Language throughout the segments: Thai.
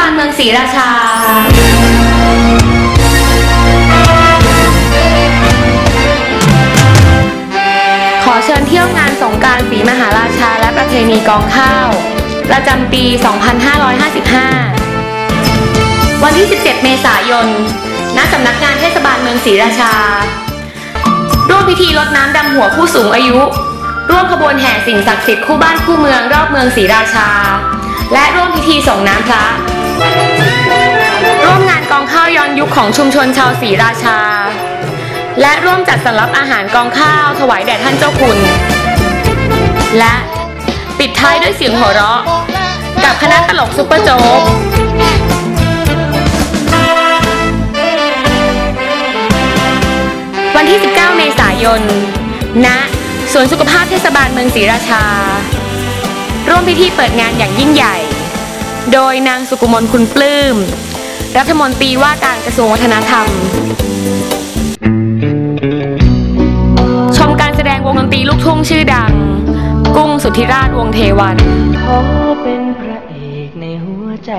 าลเมืองศรีราชาขอเชิญเที่ยวงานสงกรานต์ศรีมหาราชาและประเพณีกองข้าวประจำปี 2555 วันที่ 17 เมษายน ณ สำนักงานเทศบาลเมืองศรีราชาร่วมพิธีรดน้ำดำหัวผู้สูงอายุร่วมขบวนแห่สิ่งศักดิ์สิทธิ์คู่บ้านคู่เมืองรอบเมืองศรีราชาและร่วมพิธีส่งน้ำพระร่วมงานกองข้าวย้อนยุคของชุมชนชาวศรีราชาและร่วมจัดสำรับอาหารกองข้าวถวายแด่ท่านเจ้าคุณและปิดท้ายด้วยเสียงหัวเราะกับคณะตลกซุปเปอร์โจ๊กวันที่ 19 เมษายน ณ สวนสุขภาพเทศบาลเมืองศรีราชาร่วมพิธีเปิดงานอย่างยิ่งใหญ่โดยนางสุกุมลคุณปลื้มรัฐมนตรีว่าการกระทรวงวัฒนธรรมชมการแสดงวงดนตรีลูกทุ่งชื่อดังกุ้งสุทธิราชวงศ์เทวันขอเป็นพระเอกในหัวใจ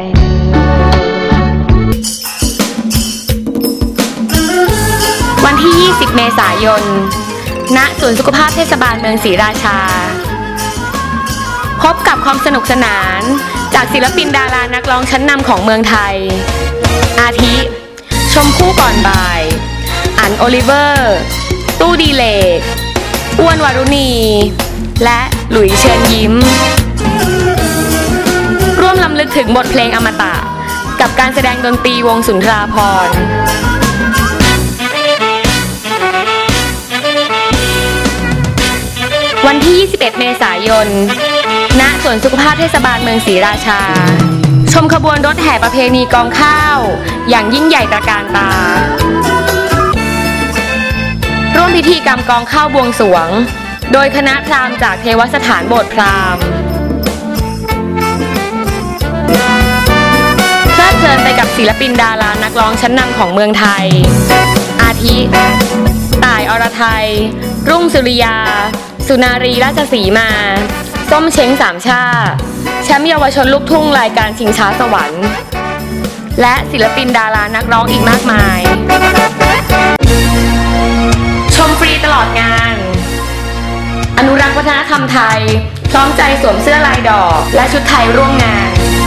วันที่ 20 เมษายน ณ สวนสุขภาพเทศบาลเมืองศรีราชาพบกับความสนุกสนานจากศิลปินดารานักร้องชั้นนำของเมืองไทยอาทิชมพู่ก่อนบ่ายอั๋นโอลิเวอร์ตู้ดีเลกอ้วนวารุณีและหลุยเชิญยิ้มร่วมรำลึกถึงบทเพลงอมตะกับการแสดงดนตรีวงสุนทราภรณ์วันที่ 21 เมษายน ณ สวนสุขภาพเทศบาลเมืองศรีราชาชมขบวนรถแห่ประเพณีกองข้าวอย่างยิ่งใหญ่ตระการตาร่วมพิธีกรรมกองข้าวบวงสรวงโดยคณะพราหมณ์จากเทวสถานโบสถ์พราหมณ์เพลิดเพลินไปกับศิลปินดารานักร้องชั้นนำของเมืองไทยอาทิต่ายอรไทยรุ่งสุริยาสุนารีราชสีมาส้มเช้งสามชาแชมป์เยาวชนลูกทุ่งรายการชิงช้าสวรรค์และศิลปินดารานักร้องอีกมากมายชมฟรีตลอดงานอนุรักษ์วัฒนธรรมไทยพร้อมใจสวมเสื้อลายดอกและชุดไทยร่วมงาน